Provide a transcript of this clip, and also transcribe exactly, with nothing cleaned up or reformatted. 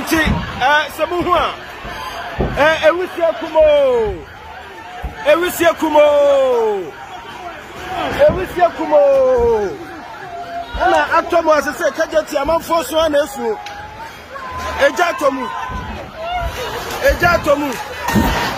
Enti eh semuhu a eh ewusie kumo ewusie kumo ewusie kumo ana atomo asese Kejetia amanfo so na esu eja atomu eja atomu